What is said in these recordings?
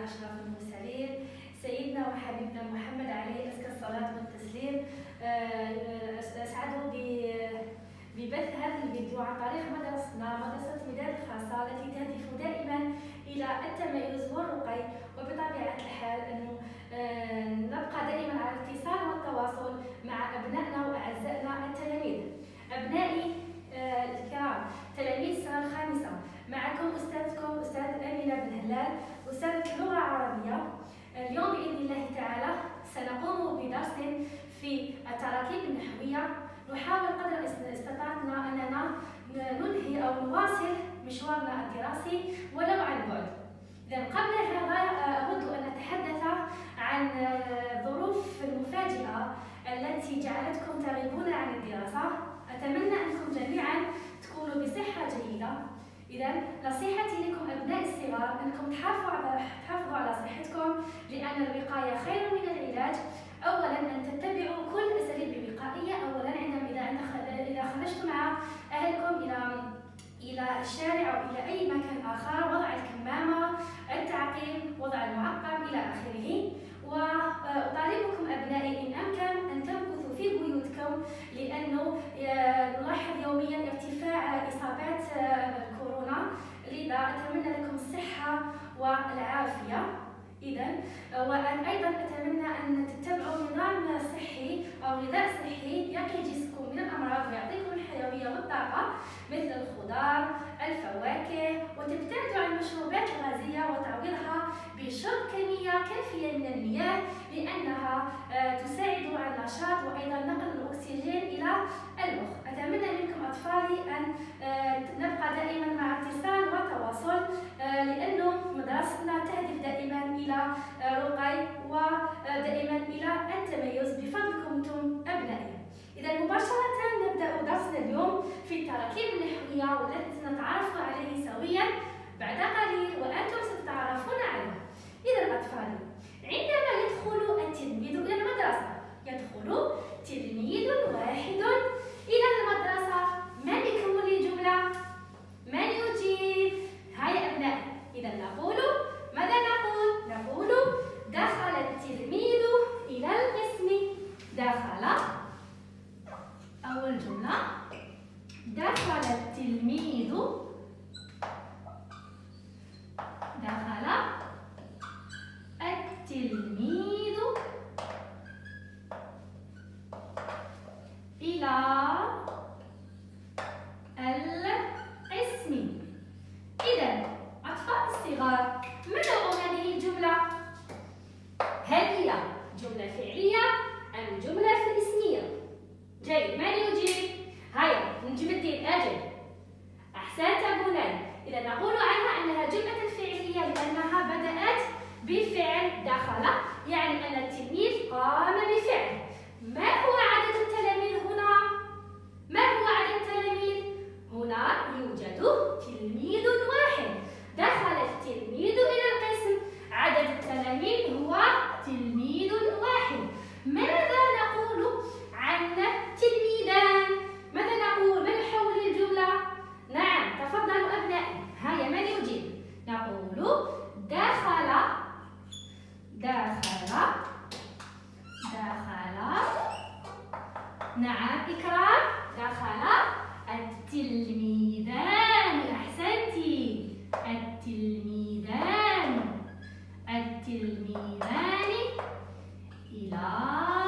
أشرف المرسلين سيدنا وحبيبنا محمد عليه أزكى الصلاة والتسليم. أسعد ببث هذا الفيديو عن طريق مدرستنا مدرسة مداد الخاصة التي تهدف دائما إلى التميز والرقي، وبطبيعة الحال أنه نبقى دائما على الاتصال والتواصل مع أبنائنا وأعزائنا التلاميذ. أبنائي الكرام تلاميذ السنة الخامسة، معكم أستاذكم أستاذ أمينة بن هلال أستاذة اللغة العربية. اليوم بإذن الله تعالى سنقوم بدرس في التراكيب النحوية، نحاول قدر استطاعتنا أننا ننهي أو نواصل مشوارنا الدراسي ولو عن بعد. إذا قبل هذا أود أن أتحدث عن الظروف المفاجئة التي جعلتكم تغيبون عن الدراسة. أتمنى أنكم جميعا تكونوا بصحة جيدة. إذا نصيحتي لكم أبناء الصغار أنكم تحافظوا على صحتكم، لأن الوقاية خير من العلاج. أولا أن تتبعوا كل الأساليب الوقائية. أولا إذا خرجتم مع أهلكم إلى الشارع أو إلى أي مكان آخر، وضع الكمامة، التعقيم، وضع المعقم إلى آخره. وأطالبكم أبنائي إن أمكن أن تمكثوا في بيوتكم، لأنه نلاحظ يوميا ارتفاع إصابات كورونا، لذا أتمنى لكم الصحة والعافية. وأن أيضا أتمنى أن تتبعوا نظام صحي أو غذاء صحي يقي جسمكم من الأمراض ويعطيكم الحيوية والطاقة، مثل الخضار، الفواكه، وتبتعدوا عن المشروبات الغازية وتعويضها بشرب كمية كافية من المياه، لأنها تساعد على النشاط وأيضا نقل الأكسجين إلى المخ. أتمنى منكم أطفالي أن نبقى دائما مع اتصال وتواصل، لأنه مدرستنا تهدف دائما إلى رقي ودائما إلى التميز بفضلكم أنتم أبنائي. إذا مباشرة نبدأ درسنا اليوم في التراكيب النحوية، والتي سنتعرف عليه سويا بعد قليل، وأنتم ستتعرفون عليه. إذا أطفالي، عندما يدخل التلميذ إلى المدرسة، يدخل تلميذ واحد إلى المدرسة، من يكون لي جملة؟ من يجيب؟ هيا أبنائي، إذا نقول ماذا نقول؟ نقول دخل التلميذ إلى القسم. دخل، أول جملة، دخل التلميذ، دخل التلميذ إلى القسم. إذا أطفال الصغار، ما نوع هذه الجملة؟ هل هي جملة فعلية أم جملة اسمية؟ جيد، من يجيب؟ هيا نجم الدين أجل. أحسنت بني. إذا نقول عنها أنها جملة فعلية لأنها بدأت بفعل دخل، يعني أن التلميذ قام بفعل. ما هو عدد التلاميذ هنا؟ ما هو عدد التلاميذ؟ هنا يوجد تلميذ واحد. دخل التلميذ إلى القسم، عدد التلاميذ هو تلميذ واحد. ماذا نقول عن تلميذان؟ ماذا نقول؟ من يحول الجملة؟ نعم، تفضلوا أبنائي. هيا من يجيب؟ نقول دخل، نعم إكرام، دخل التلميذان. أحسنتي، التلميذان إلى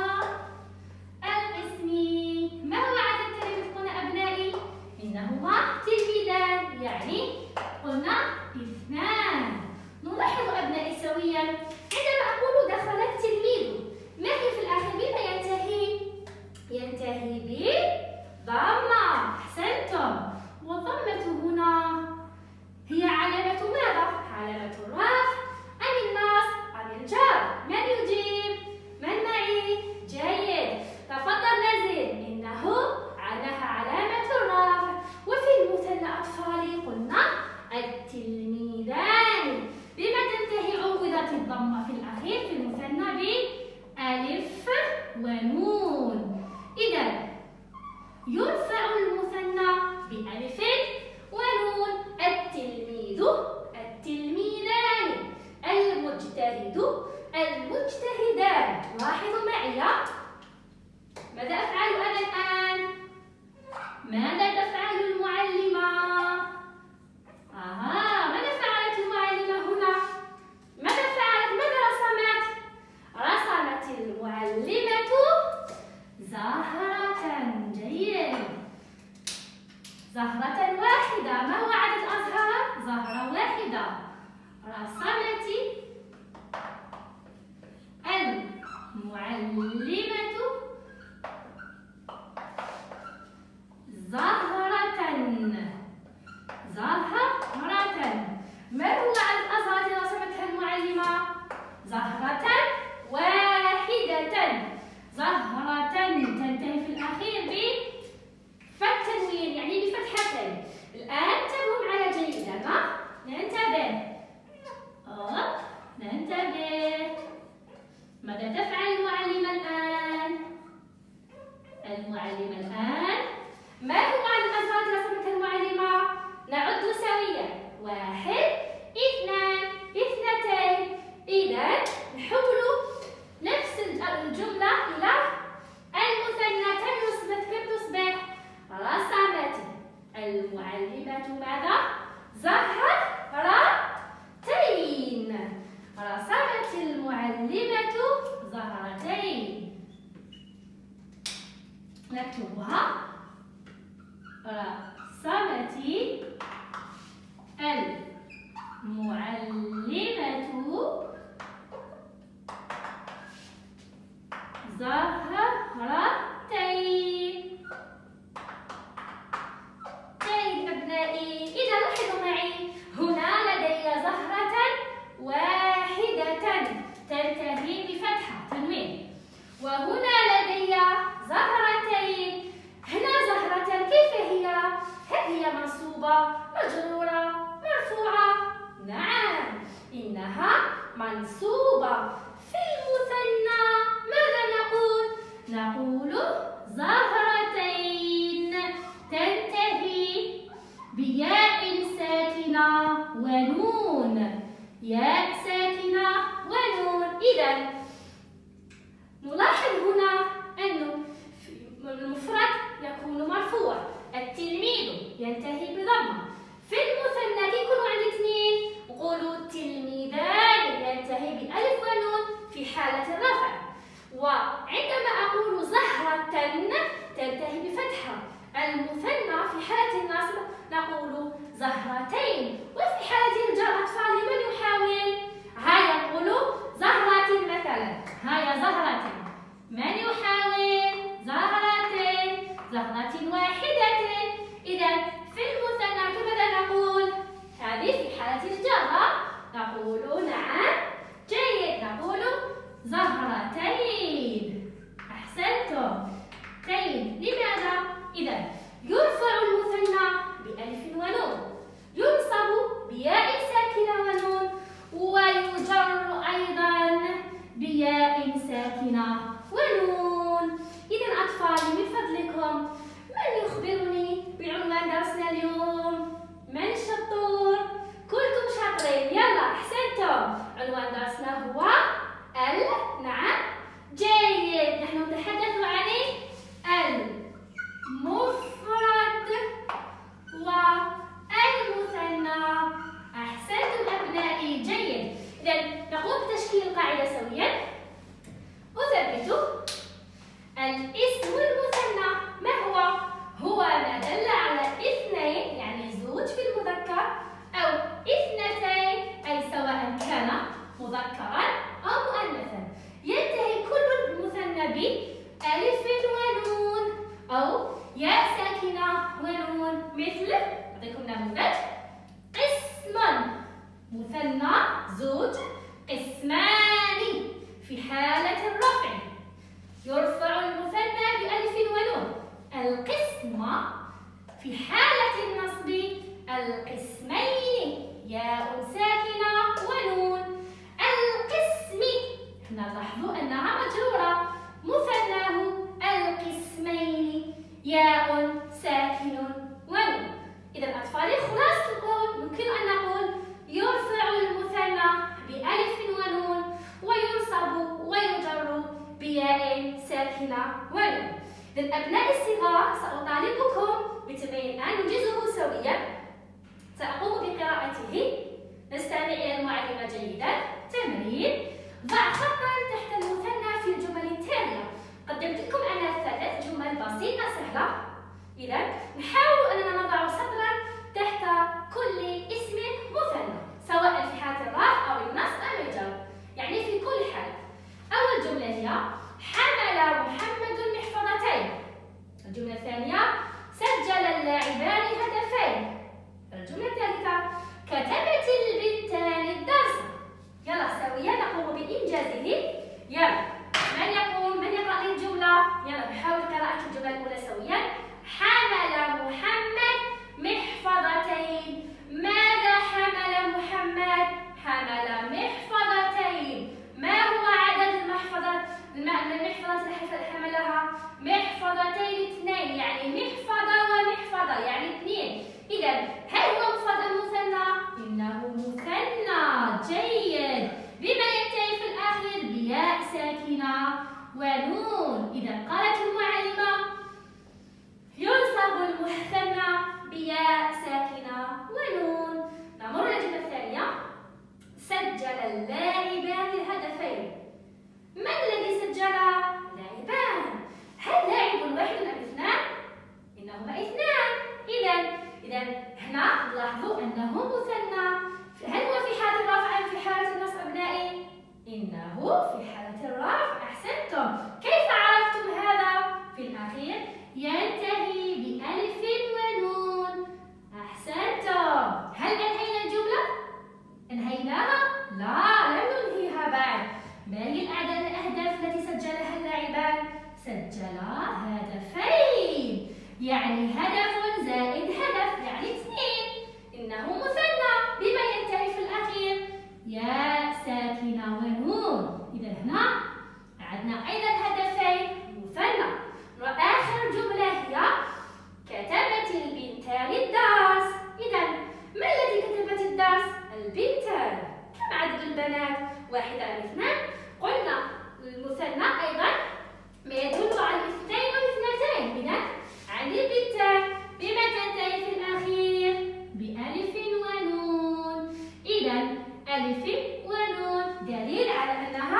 القسم. ما هو عدد التلاميذ هنا أبنائي؟ إنهما تلميذان، يعني قلنا اثنان. نلاحظ أبنائي سويا عندما أقول دخل التلميذ، ما هي في الآخر؟ بما ينتهي؟ ينتهي بضمة. أحسنتم. والضمة هنا هي علامة ماذا؟ علامة الرفع أم النصب أم الجر؟ من يجيب؟ من معي؟ جيد، تفضل نزل. إنه عنها علامة الرفع. وفي المثنى أطفالي قلنا التلميذان، بما تنتهي عوضت الضمة في الأخير في المثنى بألف ونون. إذا يرفع المثنى بألف ونون. التلميذ، التلميذان، المجتمع المجتهدان. لاحظوا معي ماذا أفعل أنا الآن؟ ماذا تفعل المعلمة؟ ماذا فعلت المعلمة هنا؟ ماذا فعلت؟ ماذا رسمت؟ رسمت المعلمة زهرة. جيد، زهرة واحدة. ما هو عدد الأزهار؟ زهرة واحدة. رسمت المعلمة زهرة. زهرة. ما هو عدد الأزهار التي رسمتها المعلمة؟ زهرة واحدة. زهرة تنتهي في الأخير بالتنوين، يعني بفتحتين. الآن انتبهوا معي جيدا. ننتبه. ماذا تفعل المعلمة الآن؟ المعلمة الآن ما هو عدد الأزهار التي رسمتها المعلمة؟ نعد سويا. 1 2 2. إذا نحول نفس الجملة إلى المثنى. كم تصبح؟ رسمت المعلمة ماذا؟ زهرتين. رسمت المعلمة زهرتين. نكتبها. رسمت المعلمة زهرتين. جيد أبنائي. إذا لاحظوا معي هنا لدي زهرة واحدة تنتهي بفتحة تنوين، وهنا لدي زهرتين. هنا زهرة كيف هي؟ هل هي منصوبة، مجرورة، مرفوعة؟ نعم، إنها منصوبة. في المثنى ماذا نقول؟ نقول زهرتين تنتهي بياء ساكنة ونون. ياء ساكنة ونون. إذا نلاحظ هنا أنه المفرد يكون مرفوع. التلميذ ينتهي بضمة. في المثنى كي يكونوا عندي اثنين نقولوا التلميذان ينتهي بألف ونون في حالة الرفع. وعندما أقول زهرة تنتهي بفتحة. المثنى في حالة النصب نقول زهرتين. وفي حالة الجر أطفالي من يحاول؟ هيا نقول زهرة مثلا. هيا زهرة. من يحاول؟ زهرتين. زهرة واحدة. إذا في المثنى كماذا نقول؟ هذه في حالة الجر نقول نعم. جيد، نقول زهرتين. أحسنتم. جيد. لماذا؟ إذا يرفع المثنى بألف ونون، ينصب بياء ساكنة ونون، ويجر أيضا بياء ساكنة ونون. إذا أطفالي من فضلكم من يخبرني بعنوان درسنا اليوم؟ من الشطور؟ كلكم شاطرين. يلا أحسنتم. عنوان درسنا هو نعم. جيد. نحن نتحدث عن المفرد والمثنى. أحسنتم أبنائي. جيد. إذا نقوم بتشكيل القاعدة سويا. أثبت الاسم المثنى ما هو؟ هو ما دل على اثنين، يعني زوج في المذكر، أو اثنتين، أي سواء كان مذكرا أو مؤنثا. ينتهي كل المثنى بألف ونون أو ياء ساكنة ونون. مثل أعطيكم نموذج: قسم مثنى زوج، قسمان. في حالة الرفع يرفع المثنى بألف ونون. القسم في حالة النصب القسمين، ياء ساكنة ونون. القسم هنا لاحظوا أنها مجرورة. مثناه القسمين، ياء ساكن ونون. إذا أطفالي خلاصة القول ممكن أن نقول يرفع المثنى بألف ونون وينصب ساكنة ونون. إذن أبنائي الصغار سأطالبكم بتمرين أن ننجزه سويا. سأقوم بقراءته. نستمع إلى المعلمة جيدا. تمرين: ضع خطا تحت المثنى في الجمل التالية. قدمت لكم أنا 3 جمل بسيطة سهلة. إذا نحاول أننا نضع سطرا تحت كل اسم مثنى، سواء في حالة الرفع أو النصب أو الجر، يعني في كل حال. أول جملة هي: حمل محمد محفظتين. الجملة الثانية: سجل اللاعبان هدفين. الجملة الثالثة: كتبت البنتان الدرس. يلا سويا نقوم بإنجازه. يلا من يقرأ لي الجملة؟ يلا نحاول قراءة الجملة الأولى سويا. حمل محمد محفظتين. ماذا حمل محمد؟ حمل محفظتين. ما هو عدد المحفظات التي حملها؟ محفظتين 2، يعني محفظة ومحفظة يعني 2. إذا هل هو مفرد مثنى؟ إنه مثنى. جيد. بما ينتهي في الأخير بياء ساكنة ونون. إذا قالت المعلمة: ينصب المثنى بياء ساكنة ونون. نمر إلى الجملة الثانية. سجل اللاعبان الهدفين. من الذي سجل؟ لاعبان. هل لاعب واحد أم 2؟ إنهما 2. إذا هنا لاحظوا أنه مثنى. هل هو في حالة الرفع أم في حالة النصب أبنائي؟ إنه في حالة الرفع. أحسنتم. كيف عرفتم هذا؟ في الأخير ينتهي بألف ونون. أحسنتم. هل أنهينا الجملة؟ أنهيناها؟ لا، لم ننهيها بعد. ما هي الأهداف التي سجلها اللاعبان؟ سجلا هدفين، يعني هدف زائد هدف يعني 2. إنه مثنى. بما ينتهي في الأخير ياء ساكنة ونون. إذا هنا عندنا أيضا هدفين مثنى. وآخر جملة هي: كتبت البنتان الدرس. إذا ما الذي كتبت الدرس؟ البنتان. كم عدد البنات؟ 1 أم 2؟ قلنا المثنى أيضا ما يدل على 2 و2. إذا عندي البنتان. بما تنتهي في الأخير؟ بألف ونون. إذا ألف ونون دليل على أنها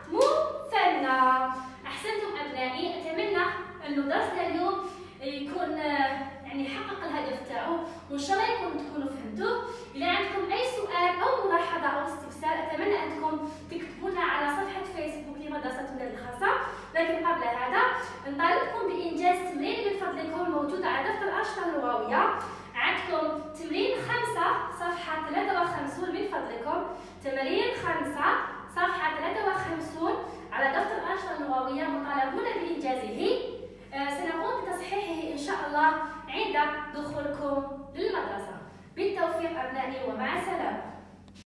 مثنى. أحسنتم أبنائي. أتمنى أن درسنا اليوم يكون يعني حقق الهدف تاعو، وإن شاء الله تكونوا فهمتوه. إذا عندكم أي سؤال أو ملاحظة أو استفسار أتمنى أنكم تكتبونا على صفحة فيسبوك لمدرسة ولاد الخاصة. لكن قبل هذا نطالبكم بإنجاز تمرين من فضلكم موجود على دفتر الأنشطة اللغوية. عندكم تمرين 5 صفحة 53 من فضلكم. تمرين 5 صفحة 53 على دفتر الأنشطة اللغوية مطالبون بإنجازه. سنقوم بتصحيحه إن شاء الله عند دخولكم للمدرسة. بالتوفيق أبنائي ومع السلامة.